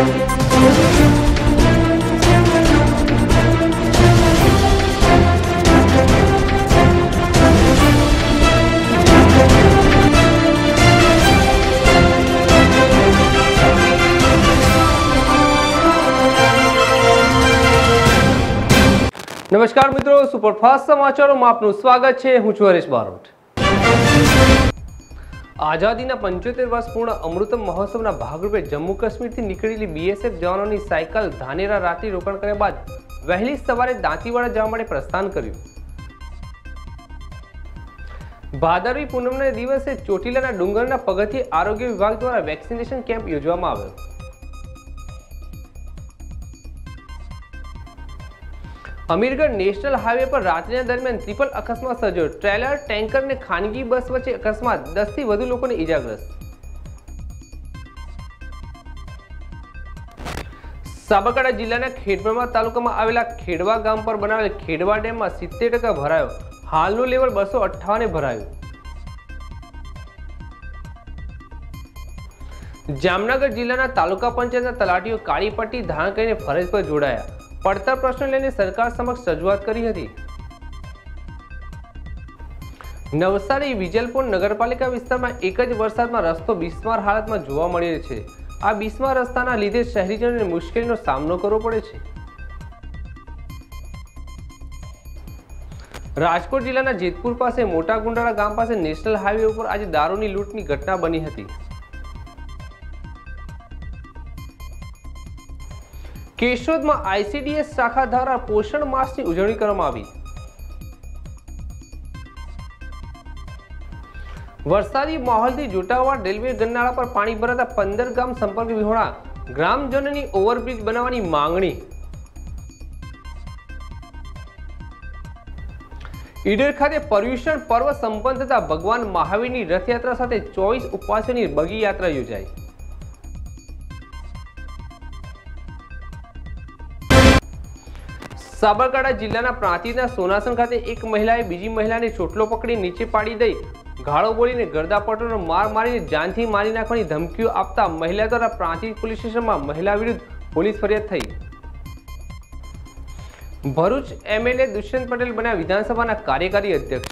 નમસ્કાર મિત્રો, સુપરફાસ્ટ સમાચારોમાં આપનું સ્વાગત છે। હું છું હરેશ બારોટ। આઝાદીના 75 વર્ષ પૂર્ણ અમૃત મહોત્સવના ભાગરૂપે જમ્મુ કાશ્મીરથી નીકળેલી બીએસએફ જવાનોની સાયકલ ધાનેરા રાત્રિ રોકાણ કર્યા બાદ વહેલી સવારે દાંતીવાડા જવા માટે પ્રસ્થાન કર્યું। ભાદરવી પૂનમના દિવસે ચોટીલાના ડુંગરના પગથિયે આરોગ્ય વિભાગ દ્વારા વેક્સિનેશન કેમ્પ યોજવામાં આવ્યો। અમીરગઢ નેશનલ હાઈવે પર રાત્રિના દરમિયાન ટ્રિપલ અકસ્માત સર્જાયો। ટ્રેલર, ટેન્કર અને ખાનગી બસ વચ્ચે અકસ્માત, 10 થી વધુ લોકોને ઈજાગ્રસ્ત। સાબરકાંઠા જિલ્લાના ખેડબ્રહ્મા તાલુકામાં આવેલા ખેડવા ગામ પર બનાવેલ ખેડવા ડેમમાં 70% ભરાયો। હાલનું લેવલ 258 ભરાયું। જામનગર જિલ્લાના તાલુકા પંચાયતના તલાટીઓ કાળી પટ્ટી ધારણ કરીને ફરજ પર જોડાયા। પડતર પ્રશ્નો લઈને સરકાર સમક્ષ રજૂઆત કરી હતી। નવસારી વિજલપુર નગરપાલિકા વિસ્તારમાં એક જ વરસાદમાં રસ્તો બિસ્માર હાલતમાં જોવા મળી રહ્યો છે। આ બિસ્માર રસ્તાના લીધે શહેરીજનોને મુશ્કેલીનો સામનો કરવો પડે છે। રાજકોટ જિલ્લાના જેતપુર પાસે મોટા ગુંડાળા ગામ પાસે નેશનલ હાઈવે ઉપર આજે દારૂની લૂંટની ઘટના બની હતી। કેશોદમાં આઈસીડીએસ શાખા દ્વારા પોષણ માસની ઉજવણી કરવામાં આવી। વરસાદી માહોલથી જોટાવાડ રેલવે ગરનાળા પર પાણી ભરાતા 15 ગામ સંપર્ક વિહોણા। ગ્રામજનોની ઓવરબ્રિજ બનાવવાની માંગણી। ઈડર ખાતે પર્યુષણ પર્વ સંપન્ન થતા ભગવાન મહાવીરની રથયાત્રા સાથે 24 ઉપવાસીઓની બગી યાત્રા યોજાઈ। સાબરકાંઠા જિલ્લાના પ્રાંતિજના સોનાસણ ખાતે એક મહિલાએ બીજી મહિલાને ચોટલો પકડી નીચે પાડી દઈ ગાળો બોલીને ગરદાપટોનો માર મારીને જાનથી મારી નાખવાની ધમકીઓ આપતા મહિલા દ્વારા પ્રાંતિજ પોલીસ સ્ટેશનમાં મહિલા વિરુદ્ધ પોલીસ ફરિયાદ થઈ। ભરૂચ એમએલએ દુષ્યંત પટેલ બન્યા વિધાનસભાના કાર્યકારી અધ્યક્ષ।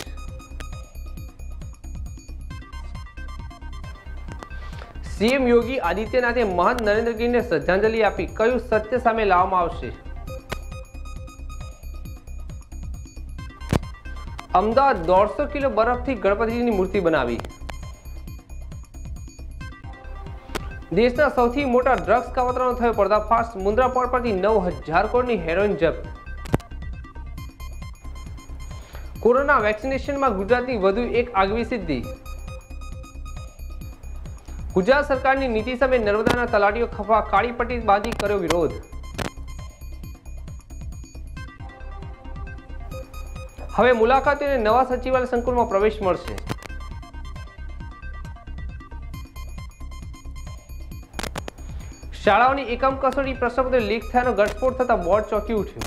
સીએમ યોગી આદિત્યનાથે મહંત નરેન્દ્ર ગીરને શ્રદ્ધાંજલિ આપી, કહ્યું સત્ય સામે લાવવામાં આવશે। અમદાવાદ 150 કિલો બરફથી ગણપતિજીની મૂર્તિ બનાવી। દેશના સૌથી મોટા ડ્રગ્સ કાવતરાનો થયો પર્દાફાશ, મુન્દ્રા પોર્ટ પરથી 9000 કરોડની હેરોઇન જપ્ત। કોરોના વેક્સિનેશનમાં ગુજરાતની વધુ એક આગવી સિદ્ધિ। ગુજરાત સરકારની નીતિ સામે નર્મદાના તલાટીઓ ખફા, કાળી પટ્ટી બાંધી કર્યો વિરોધ। હવે મુલાકાતીઓને નવા સચિવાલય સંકુલમાં પ્રવેશ મળશે। શાળાઓની એકમ કસોટી પ્રશ્નપત્ર લીક થયાનો ઘટસ્ફોટ થતા બોર્ડ ચોંકી ઉઠ્યું।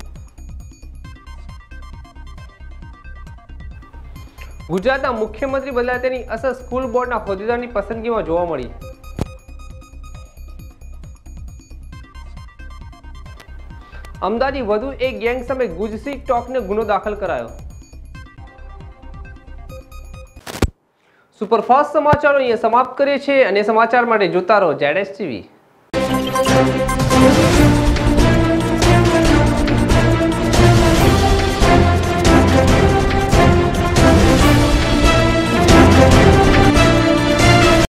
ગુજરાતના મુખ્યમંત્રી બદલાયા તેની અસર સ્કૂલ બોર્ડના હોદ્દેદારની પસંદગીમાં જોવા મળી। અમદાવાદની વધુ એક ગેંગ સામે ગુજસી ટોકને ગુનો દાખલ કરાયો। સુપરફાસ્ટ સમાચારો અહીંયા સમાપ્ત કરીએ છીએ અને સમાચાર માટે જોતા રહો ZSTV।